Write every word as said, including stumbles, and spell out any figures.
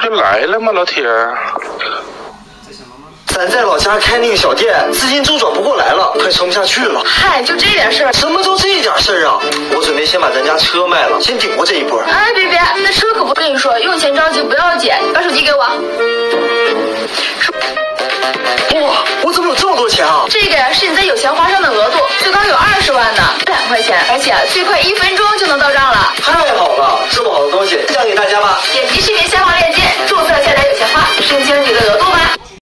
就来了吗，老铁？ 咱在老家开那个小店，资金周转不过来了，快撑不下去了。 嗨，就这点事儿？ 什么都这点事儿啊！我准备先把咱家车卖了，先顶过这一波。 哎，别别，那车可不跟你说，用钱着急不要紧。把手机给我。 哇，我怎么有这么多钱啊？ 这个呀是你在有钱花上的额度，最高有二十万呢，两块钱，而且最快一分钟就能到账了。 太好了，这么好的东西分享给大家吧。 点击视频下方链接，注册下载有钱花，申请你的额度。